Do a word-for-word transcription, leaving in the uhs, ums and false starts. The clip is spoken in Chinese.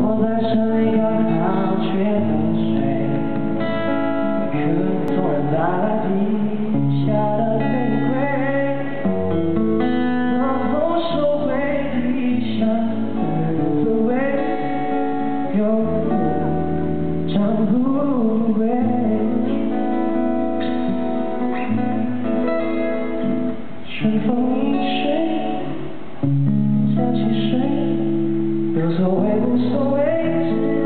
我在这里要靠却能睡，可能突然带来地下的玫瑰，能否收回地下的滋味，有长不归。春风一吹，想起谁，无所谓，无所谓。